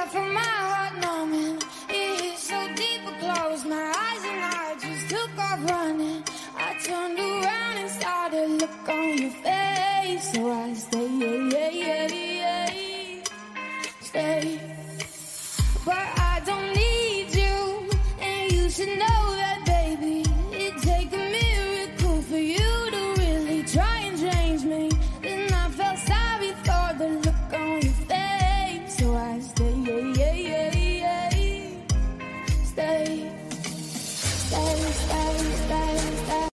from my heart numbing. It hit so deep, I closed my eyes and I just took off running.